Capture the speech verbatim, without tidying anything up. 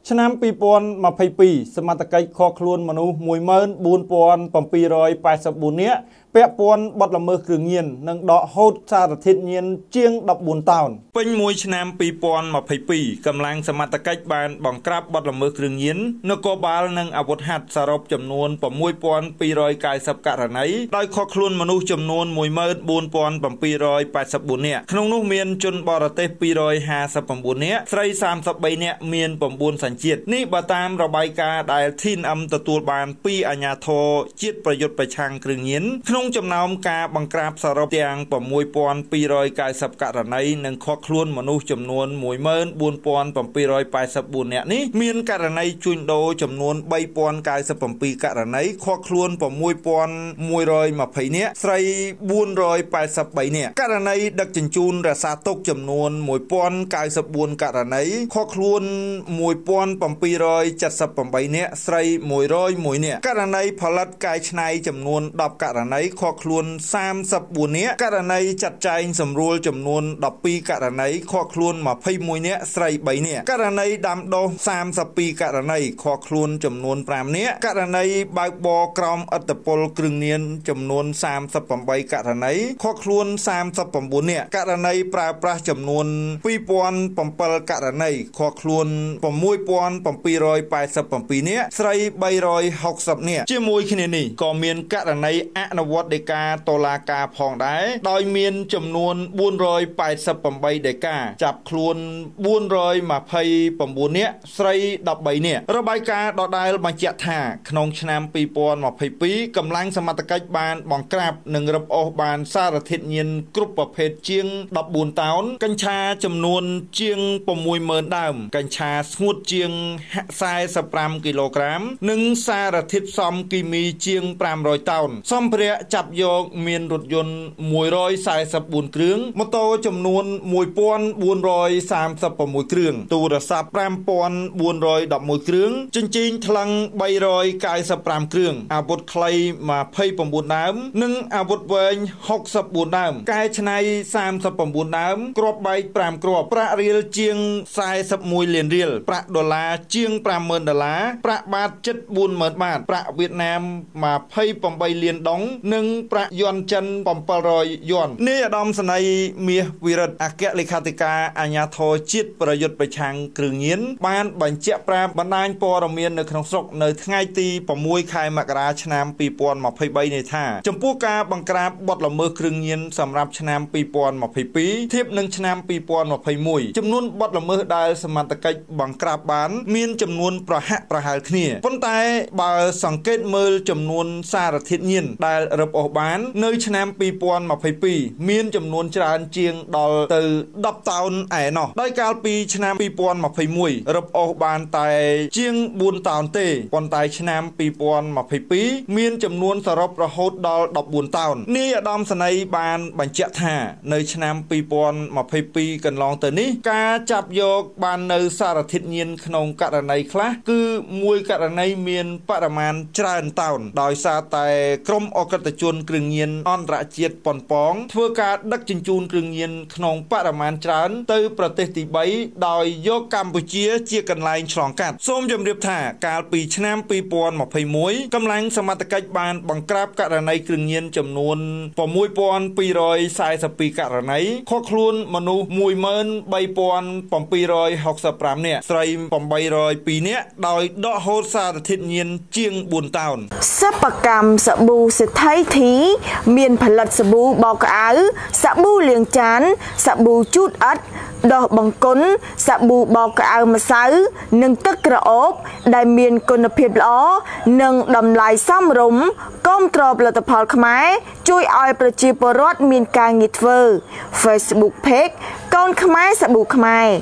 ឆ្នាំពីរពាន់ម្ភៃពីរសមត្ថកិច្ចខកខ្លួនមនុស្សមួយម៉ឺនបួនពាន់bảy trăm tám mươi tưនាក់ពាក់ព័ន្ធបទល្មើសគ្រឿងញៀននិងដកហូតសារធាតុញៀនជាង14តោនពេញមួយឆ្នាំពីរពាន់ម្ភៃពីរកម្លាំងសមត្ថកិច្ចបានបង្ក្រាបបទល្មើសគ្រឿងញៀននគរបាលនិងអាវុធហត្ថសរុបចំនួនsáu nghìn hai trăm chín mươiករណីដោយខកខ្លួនមនុស្សចំនួនmột nghìn bốn trăm bảy mươi tưនាក់ក្នុងនោះមានជនបរទេសtwo hundred fifty-nineនាក់ស្រីthirty-threeនាក់មានnineសញ្ជាតិនេះបើតាមរបាយការណ៍ដែល T N M ទទួលបានពីអាជ្ញាធរជាតិប្រយុទ្ធប្រឆាំងគ្រឿងញៀនក្នុងចំណោមការបង្ក្រាបសរុបទាំងsáu nghìn hai trăm chín mươiករណីនិងខកខ្លួនមនុស្សចំនួនone million four thousand seven hundred eighty-fourនាក់នេះមានករណីជួញដូរចំនួនthree thousand ninety-sevenករណីខកខ្លួនsix thousand one hundred twentyនាក់ស្រីfour hundred eighty-threeនាក់ករណីដឹកជញ្ជូនរក្សាទុកចំនួនone thousand ninety-fourករណីខកខ្លួនone thousand seven hundred seventy-eightនាក់ស្រីone hundred oneនាក់ករណីផលិតកែច្នៃចំនួនtenករណីខកខ្លួនthirty-fourនាក់ករណីចាត់ចែងសម្រួលចំនួនtwelveករណីខកខ្លួនtwenty-oneនាក់ស្រីthreeនាក់ករណីដាំដុះthirty-twoករណីខកខ្លួនចំនួនfiveនាក់ករណីបើកបរក្រោមឥទ្ធិពលគ្រឿងញៀនចំនួនthirty-eightករណីខកខ្លួនthirty-nineនាក់ករណីប្រើប្រាស់ចំនួនtwo thousand sevenករណីខកខ្លួនsix thousand seven hundred eighty-sevenនាក់ស្រីthree hundred sixtyនាក់ជាមួយគ្នានេះក៏មានករណីអនុវត្តដីកាតុលាការផងដែរដោយមានចំនួនfour hundred eighty-eightដីកាចាប់ខ្លួនfour hundred twenty-nineនាក់ស្រីthirteenនាក់របាយការណ៍ដដែលបញ្ជាក់ថាក្នុងឆ្នាំtwo thousand twenty-twoកម្លាំងសមត្ថកិច្ចបានបង្ក្រាបនិងរឹបអូសបានសារធាតុញៀនគ្រប់ប្រភេទជាងfourteenតោនកញ្ឆាចំនួនជាងsix thousandដើមកញ្ឆាស្ងួតជាងforty-fiveគីឡូក្រាមនិងសារធាតុផ្សំគីមីជាងfive hundredតោនសម្ភារៈចាប់យកមានរថយន្តone hundred forty-fourគ្រឿងម៉ូតូចំនួនone thousand four hundred thirty-sixគ្រឿងទូរស័ព្ទfive thousand four hundred elevenគ្រឿងចិញ្ចៀនថ្លឹងthree hundred ninety-fiveគ្រឿងអាវុធខ្លីtwenty-nineដើមនិងអាវុធវែងsixty-fourដើមកែច្នៃthirty-nineដើមគ្រាប់បែកfiveគ្រាប់ប្រាក់រៀលជាងforty-oneលានរៀលប្រាក់ដុល្លារជាងfive thousandដុល្លារប្រាក់បាតជិតfour thousandបាតប្រាក់វៀតណាមtwenty-eightលានដុងនិងប្រាក់យន់ចិនseven hundredយន់នាយឧត្តមសេនីយ៍មាសវិរិទ្ធអគ្គលេខាធិការអាជ្ញាធរជាតិប្រយុទ្ធប្រឆាំងគ្រឿងញៀនបានបញ្ជាក់ប្រាប់បណ្ដាញព័ត៌មាននៅក្នុងស្រុកនៅថ្ងៃទីsixខែមករាឆ្នាំtwo thousand twenty-threeនេះថាចំពោះការបង្ក្រាបបទល្មើសគ្រឿងញៀនសម្រាប់ឆ្នាំtwo thousand twenty-twoធៀបនឹងឆ្នាំtwo thousand twenty-oneចំនួនបទល្មើសដែលសមត្ថកិច្ចបង្ក្រាបបានមានចំនួនប្រហាក់ប្រហែលគ្នាប៉ុន្តែបើសង្កេតមើលចំនួនសារធាតុញៀនដែលរឹបអូសបាននៅឆ្នាំtwo thousand twenty-twoមានចំនួនច្រើនជាងដល់ទៅtenតោនឯណោះដោយកាលពីឆ្នាំtwo thousand twenty-oneរឹបអូសបានតែជាងfourតោនទេប៉ុន្តែឆ្នាំtwo thousand twenty-twoមានចំនួនសរុបរហូតដល់fourteenតោននាយឧត្តមសេនីយ៍បានបញ្ជាក់ថានៅឆ្នាំtwo thousand twenty-twoកន្លងទៅនេះការចាប់យកបាននៅសារធាតុញៀនក្នុងករណីខ្លះគឺមួយករណីមានបរិមាណច្រើនតោនដោយសារតែក្រុមអក្រិតជនគ្រឿងញៀនអន្តរជាតិប៉ុនប៉ងធ្វើការដឹកជញ្ជូនគ្រឿងញៀនក្នុងបរិមាណច្រើនទៅប្រទេសទីthreeដោយយកកម្ពុជាជាកន្លែងឆ្លងកាត់សូមជម្រាបថាកាលពីឆ្នាំtwo thousand twenty-oneកម្លាំងសមត្ថកិច្ចបានបង្ក្រាបករណីគ្រឿងញៀនចំនួនsix thousand two hundred forty-twoករណីខកខ្លួនមនុស្សone million three thousand seven hundred sixty-fiveនាក់ស្រីeight hundred twoនាក់ដោយដកហូតសារធាតុញៀនជាងfourតោនសិប្បកម្មសាប៊ូសេដ្ឋីធីមានផលិតសាប៊ូបោកក្អៅសាប៊ូលាងចានសាប៊ូជូតអិតដោះបង្គន់សាប៊ូបោកក្អៅម្សៅនិងទឹកក្រអូបដែលមានគុណភាពល្អនិងតម្លៃសមរម្យគាំទ្រផលិតផលខ្មែរជួយឲ្យប្រជាពលរដ្ឋមានការងារធ្វើ Facebook Page កូនខ្មែរសាប៊ូខ្មែរ